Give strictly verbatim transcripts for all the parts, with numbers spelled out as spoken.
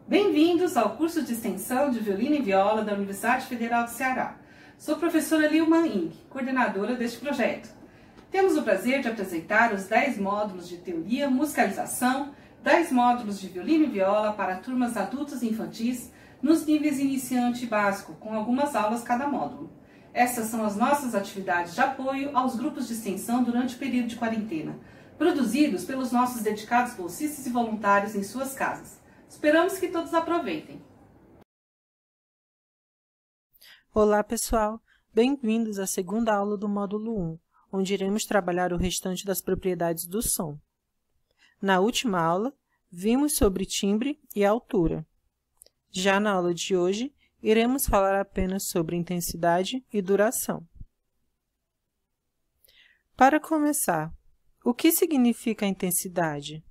Bem-vindos ao curso de extensão de violino e viola da Universidade Federal do Ceará. Sou a professora Lilma Ing, coordenadora deste projeto. Temos o prazer de apresentar os dez módulos de teoria, musicalização, dez módulos de violino e viola para turmas adultas e infantis nos níveis iniciante e básico, com algumas aulas cada módulo. Essas são as nossas atividades de apoio aos grupos de extensão durante o período de quarentena, produzidos pelos nossos dedicados bolsistas e voluntários em suas casas. Esperamos que todos aproveitem. Olá, pessoal! Bem-vindos à segunda aula do módulo um, onde iremos trabalhar o restante das propriedades do som. Na última aula, vimos sobre timbre e altura. Já na aula de hoje, iremos falar apenas sobre intensidade e duração. Para começar, o que significa a intensidade?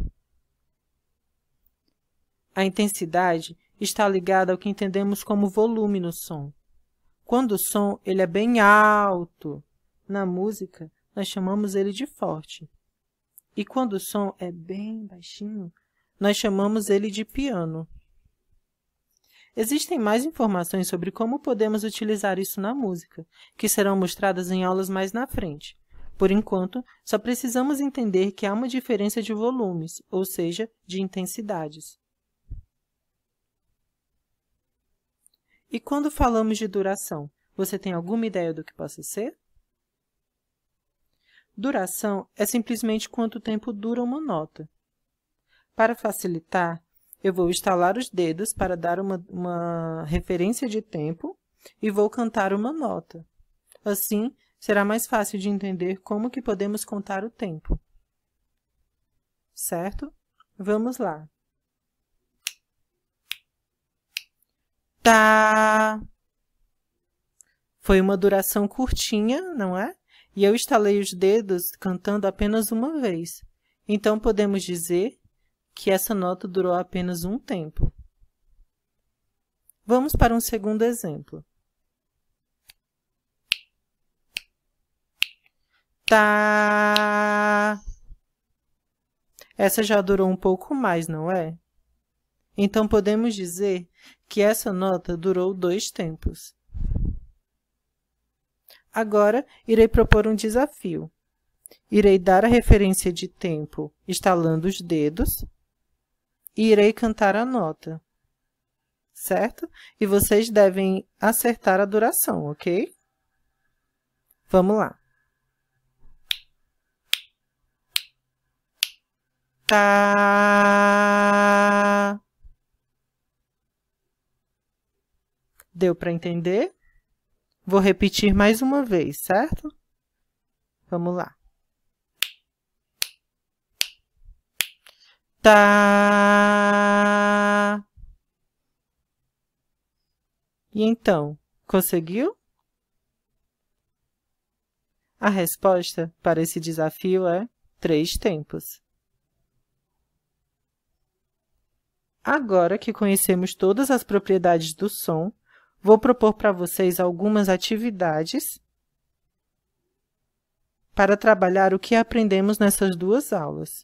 A intensidade está ligada ao que entendemos como volume no som. Quando o som ele é bem alto, na música, nós chamamos ele de forte. E quando o som é bem baixinho, nós chamamos ele de piano. Existem mais informações sobre como podemos utilizar isso na música, que serão mostradas em aulas mais na frente. Por enquanto, só precisamos entender que há uma diferença de volumes, ou seja, de intensidades. E quando falamos de duração, você tem alguma ideia do que possa ser? Duração é simplesmente quanto tempo dura uma nota. Para facilitar, eu vou estalar os dedos para dar uma, uma referência de tempo e vou cantar uma nota. Assim, será mais fácil de entender como que podemos contar o tempo. Certo? Vamos lá. Tá. Foi uma duração curtinha, não é? E eu estalei os dedos cantando apenas uma vez. Então, podemos dizer que essa nota durou apenas um tempo. Vamos para um segundo exemplo. Tá. Essa já durou um pouco mais, não é? Então, podemos dizer que essa nota durou dois tempos. Agora, irei propor um desafio. Irei dar a referência de tempo estalando os dedos e irei cantar a nota, certo? E vocês devem acertar a duração, ok? Vamos lá. Tá. Deu para entender? Vou repetir mais uma vez, certo? Vamos lá. Tá. E então, conseguiu? A resposta para esse desafio é três tempos. Agora que conhecemos todas as propriedades do som, vou propor para vocês algumas atividades para trabalhar o que aprendemos nessas duas aulas.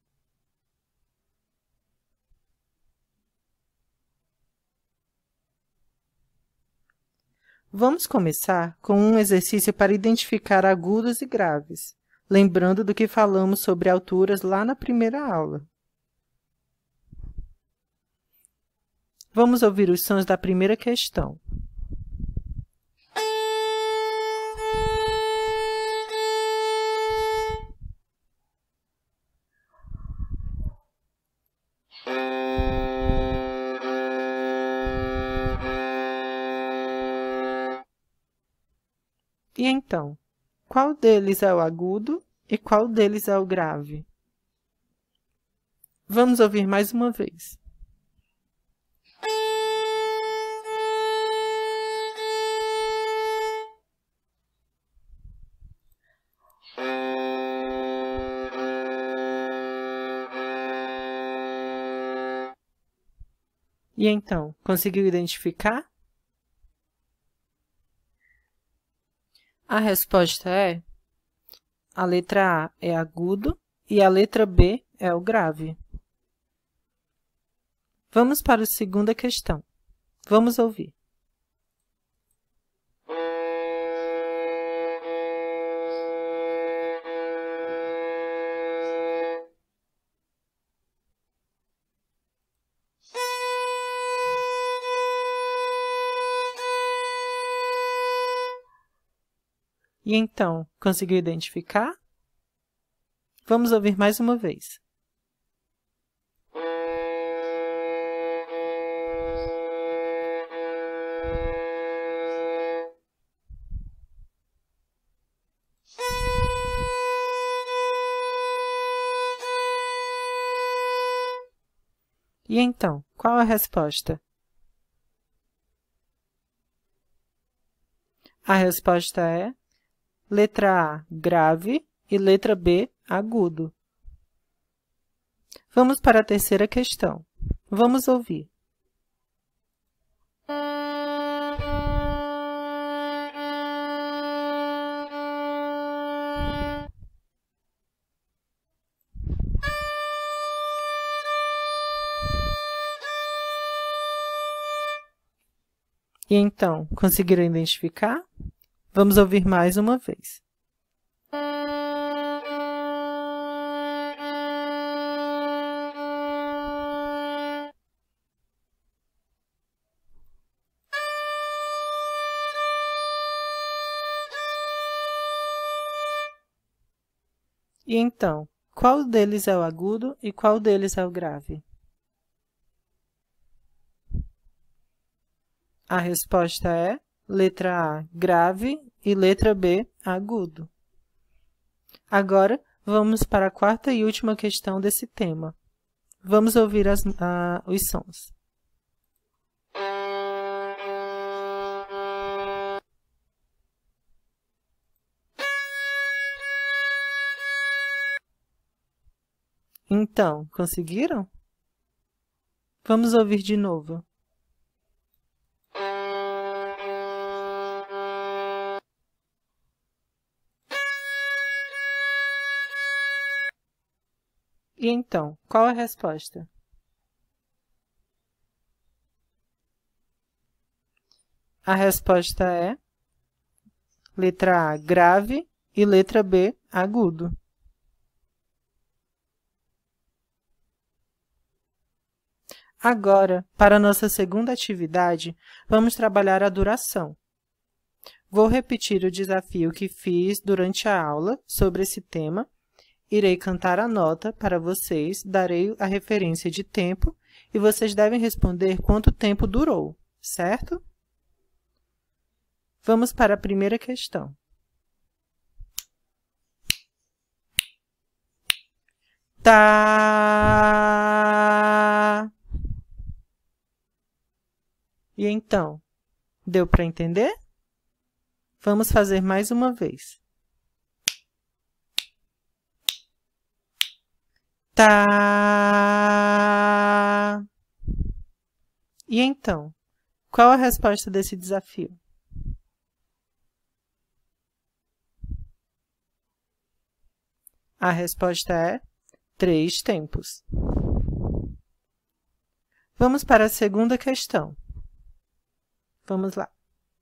Vamos começar com um exercício para identificar agudos e graves, lembrando do que falamos sobre alturas lá na primeira aula. Vamos ouvir os sons da primeira questão. E então, qual deles é o agudo e qual deles é o grave? Vamos ouvir mais uma vez. E então, conseguiu identificar? A resposta é: a letra A é agudo e a letra B é o grave. Vamos para a segunda questão. Vamos ouvir. E então, conseguiu identificar? Vamos ouvir mais uma vez. E então, qual a resposta? A resposta é letra A, grave, e letra B, agudo. Vamos para a terceira questão. Vamos ouvir. E então, conseguiram identificar? Vamos ouvir mais uma vez. E então, qual deles é o agudo e qual deles é o grave? A resposta é letra A, grave, e letra B, agudo. Agora, vamos para a quarta e última questão desse tema. Vamos ouvir as, ah, os sons. Então, conseguiram? Vamos ouvir de novo. E então, qual a resposta? A resposta é letra A, grave, e letra B, agudo. Agora, para a nossa segunda atividade, vamos trabalhar a duração. Vou repetir o desafio que fiz durante a aula sobre esse tema. Irei cantar a nota para vocês, darei a referência de tempo e vocês devem responder quanto tempo durou, certo? Vamos para a primeira questão. Tá. E então, deu para entender? Vamos fazer mais uma vez. Tá. E então, qual a resposta desse desafio? A resposta é três tempos. Vamos para a segunda questão. Vamos lá.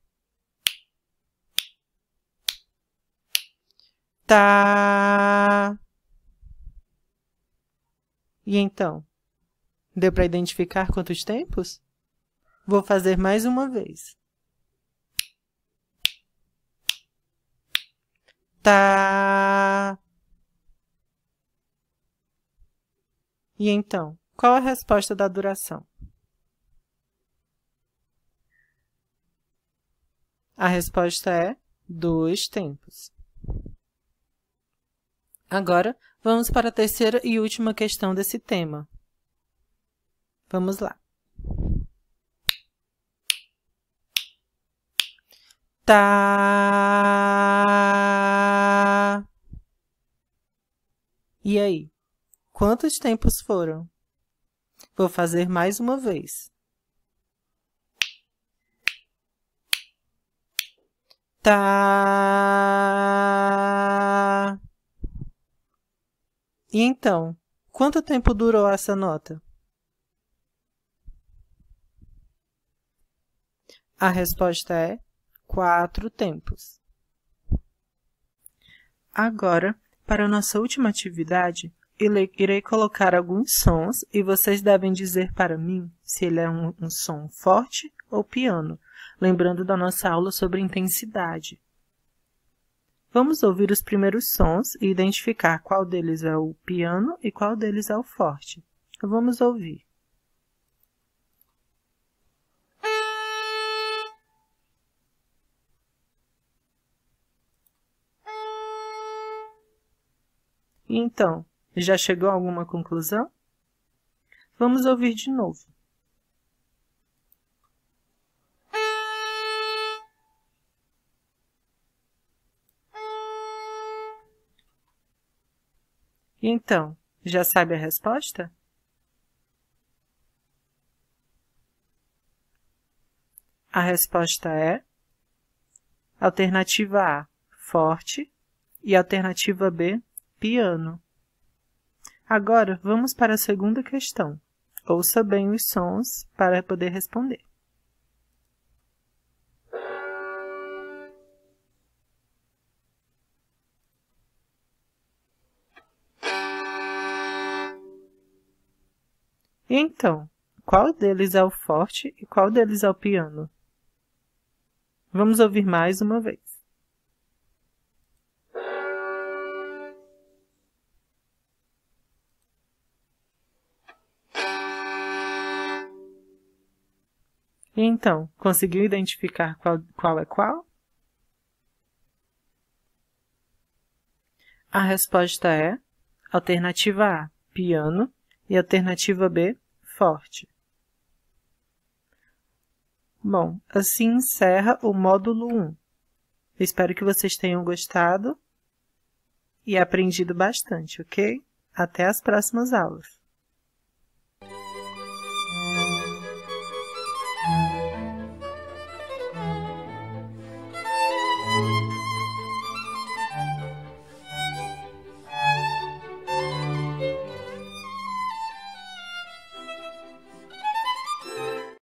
Tá. E então, deu para identificar quantos tempos? Vou fazer mais uma vez. Tá. E então, qual a resposta da duração? A resposta é dois tempos. Agora, vamos para a terceira e última questão desse tema. Vamos lá. Tá. E aí? Quantos tempos foram? Vou fazer mais uma vez. Tá. E então, quanto tempo durou essa nota? A resposta é quatro tempos. Agora, para a nossa última atividade, irei colocar alguns sons e vocês devem dizer para mim se ele é um, um som forte ou piano, lembrando da nossa aula sobre intensidade. Vamos ouvir os primeiros sons e identificar qual deles é o piano e qual deles é o forte. Vamos ouvir. Então, já chegou a alguma conclusão? Vamos ouvir de novo. Então, já sabe a resposta? A resposta é alternativa A, forte, e alternativa B, piano. Agora, vamos para a segunda questão. Ouça bem os sons para poder responder. Então, qual deles é o forte e qual deles é o piano? Vamos ouvir mais uma vez. Então, conseguiu identificar qual, qual é qual? A resposta é alternativa A, piano, e alternativa B, forte. Bom, assim encerra o módulo um. Espero que vocês tenham gostado e aprendido bastante, ok? Até as próximas aulas!